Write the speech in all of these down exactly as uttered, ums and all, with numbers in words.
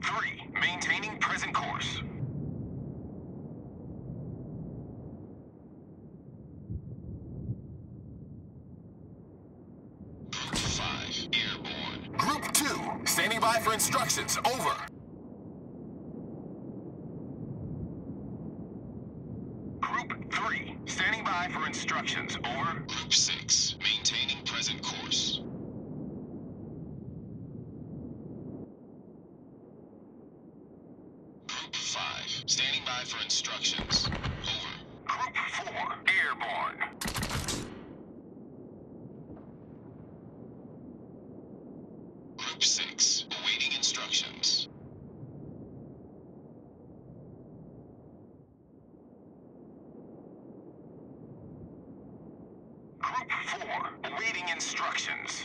three, maintaining present course. Group five, airborne. Group two, standing by for instructions. Over. Group three, standing by for instructions. Over. Group six, maintaining present course. Group five, standing by for instructions. Over. Group four, airborne. Group six, awaiting instructions. Group four, awaiting instructions.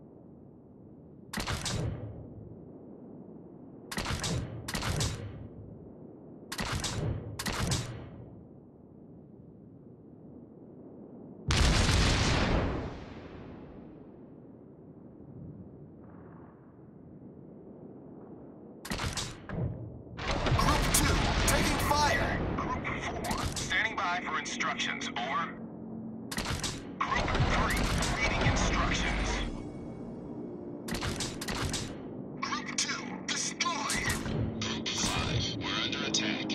For instructions, over. Group three, reading instructions. Group two, destroyed. Group five, we're under attack.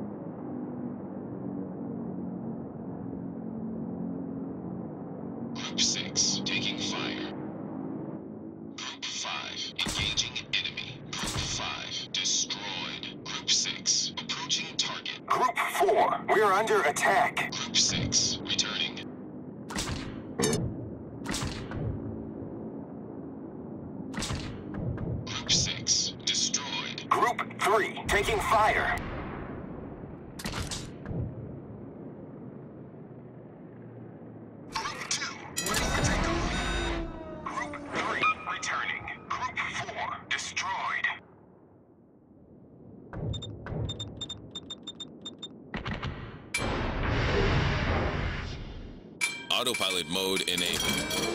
Group six, taking fire. Group five, engaging enemy. Group five, destroyed. Group six, approaching target. Group four, we are under attack. Group six, returning. Group six, destroyed. Group three, taking fire. Group two, ready for takeoff. Group three, returning. Group four, destroyed. Autopilot mode enabled.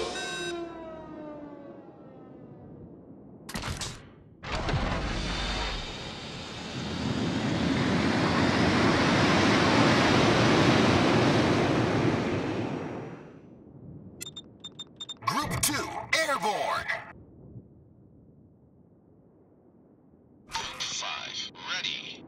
Group two, airborne. Group five, ready.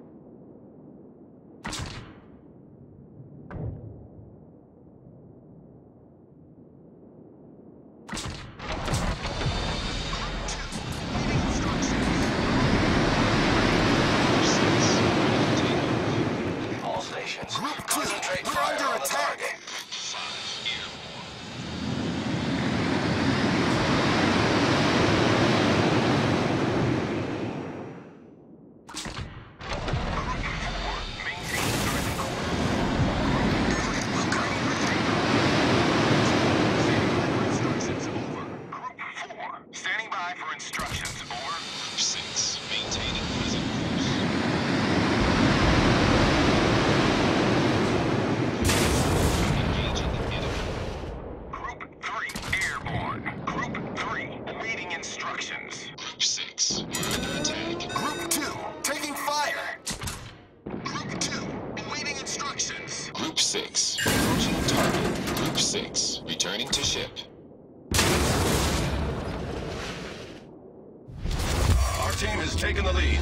Group two, we're under attack. Group five, airborne. Standing by for instructions. Over. Group six, maintaining present course. Engaging enemy. Group three, airborne. Group three, awaiting instructions. Group six, we're under attack. Group two, taking fire. Group two, awaiting instructions. Group six, approaching target. Group six, returning to ship. Our team has taken the lead.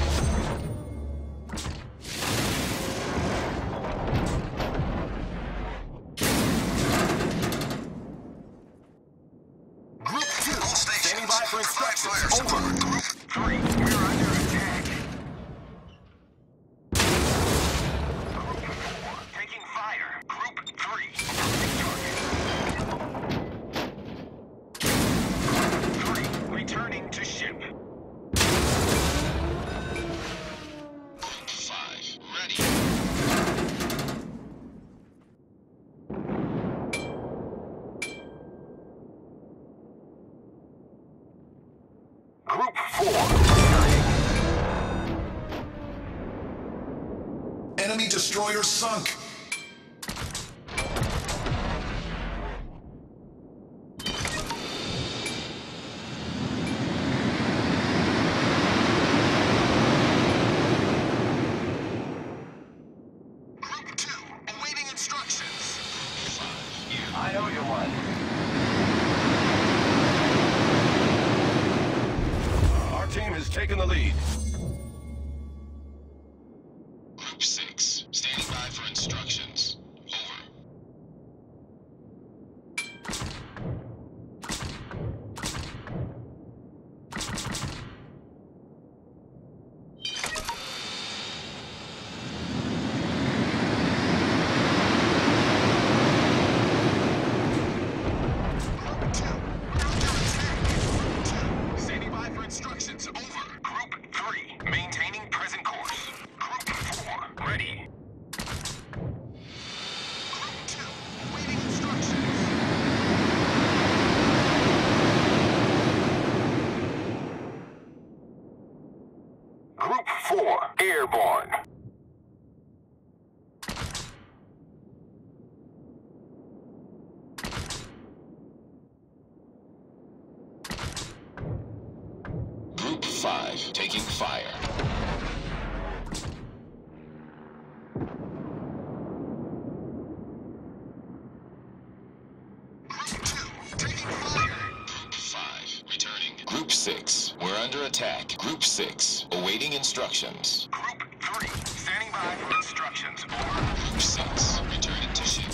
Group two, standing by for instructions. Over. Group three, we're under attack. Group four, taking fire. Group three, approaching target. Group three, returning to ship. Group five, ready. Group four. Enemy destroyer sunk. I owe you one. Our team has taken the lead. Group six, standing by for instructions. Over. Standing by for instructions. Over. Group three, maintaining present course. Group four, ready. Group two, awaiting instructions. Group four, airborne. Group five, taking fire. Group two, taking fire. Group five, returning. Group six, we're under attack. Group six, awaiting instructions. Group three, standing by for instructions. Over. Group six, returning to ship.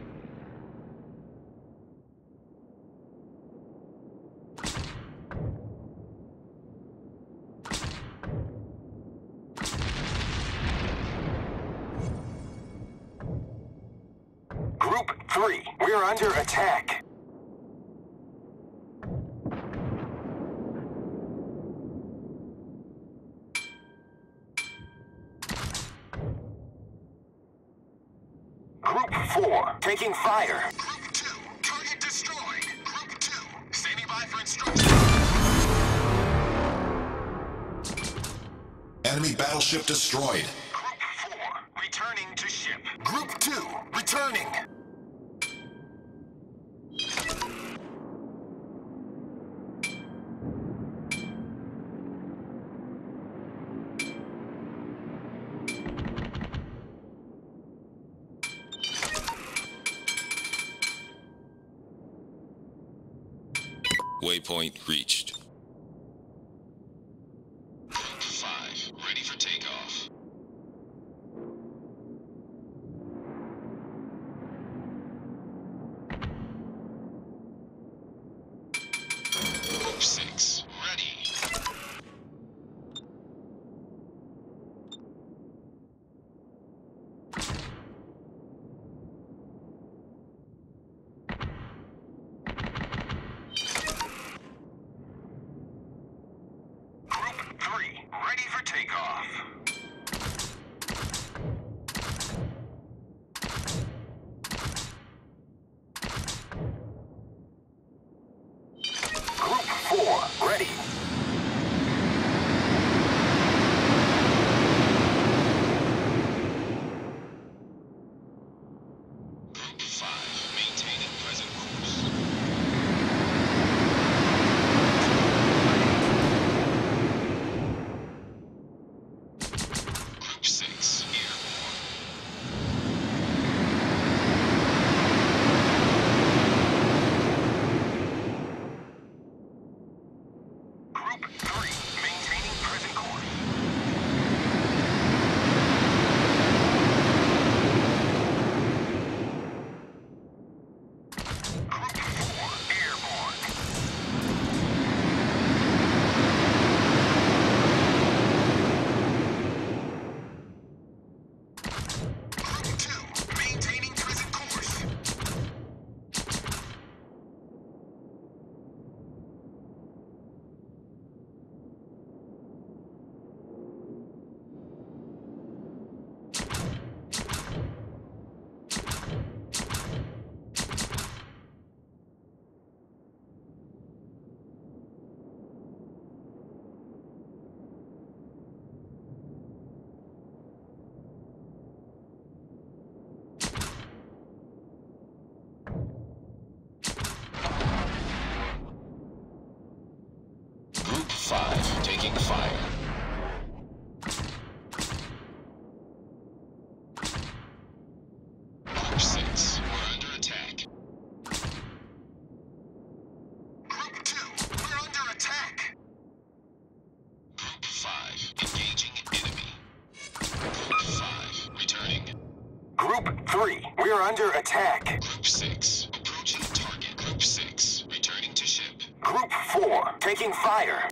Group three, we're under attack. Group four, taking fire. Group two, target destroyed. Group two, standing by for instructions. Enemy battleship destroyed. Group four, returning to ship. Group two, returning. Waypoint reached. Group five, ready for takeoff. Group six, ready. Group three, ready for takeoff. Group four, ready. Group five, maintaining present course. Group six, airborne. Group three, maintaining present course. Group four, airborne. Group two, maintaining present course. Group five, taking fire. Group six, we're under attack. are under attack. Group six, approaching target. Group six, returning to ship. Group four, taking fire.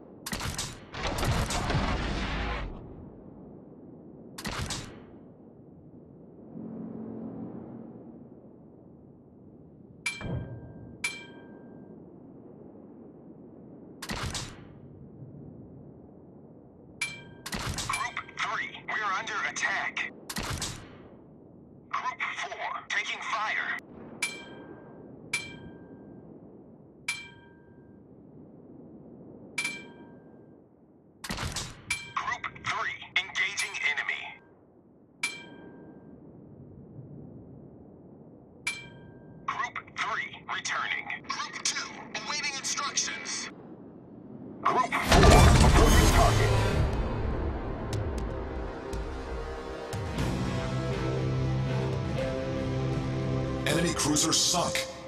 We are under attack. Group four, taking fire. Group three, engaging enemy. Group three, returning. Group two, awaiting instructions. Group four, approaching target. Enemy cruiser sunk.